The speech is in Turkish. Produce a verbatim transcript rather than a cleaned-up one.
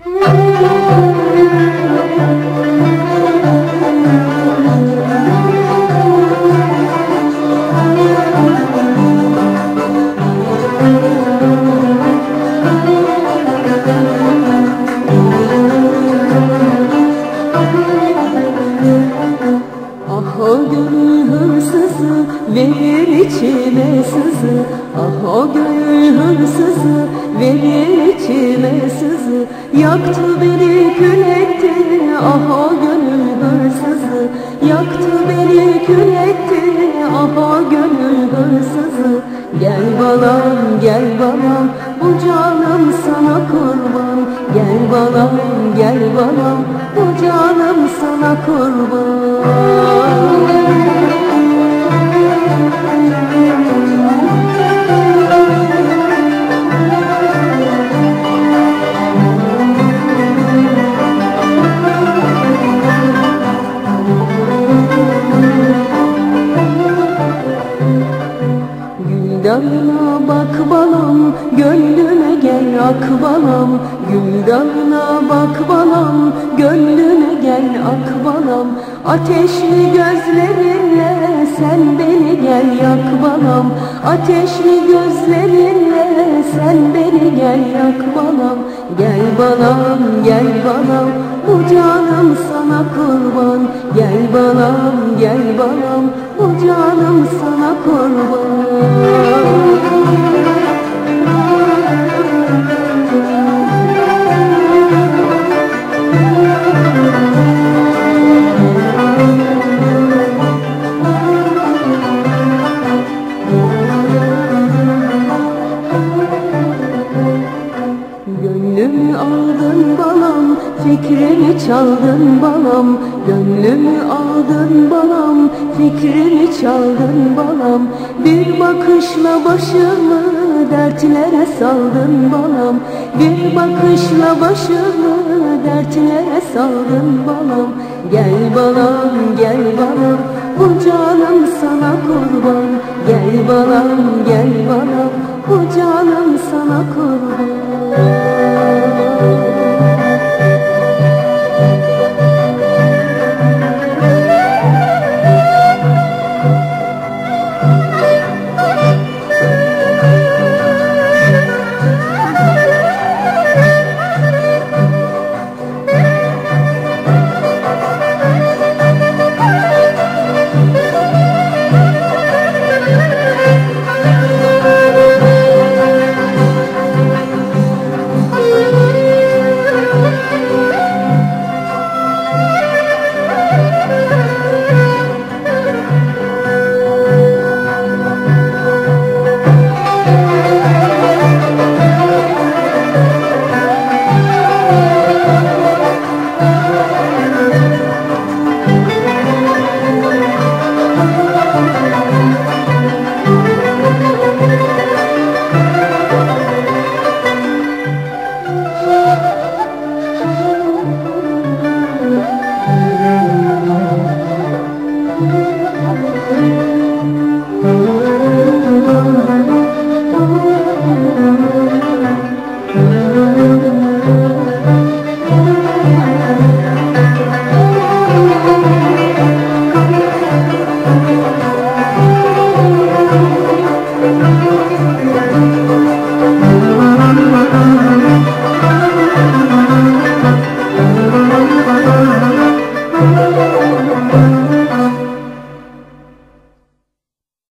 O gönül hırsızı verir içime sızı. Ah o gönül hırsızı verir içime sızı. Yaktı beni kül etti, ah o gönül hırsızı. Yaktı beni kül etti, ah o gönül hırsızı. Gel balam gel balam, bu canım sana kurban. Gel balam gel balam, bu canım sana kurban. Güldanına bak balam, gönlüme gel ak balam. Güldanına bak balam, gönlüme gel ak balam. Ateşli gözlerinle sen beni gel yak balam. Ateşli gözlerinle sen beni gel yak balam. Gel balam gel balam, bu canım sana kurban. Gel balam gel balam, bu canım sana kurban. Gönlümü aldın balam, fikrimi çaldın balam. Gönlümü aldın balam, fikrimi çaldın balam. Bir bakışla başımı dertlere saldın balam. Bir bakışla başımı dertlere saldın balam. Gel balam gel balam, bu canım sana kurban. Gel balam gel balam, bu canım sana kurban.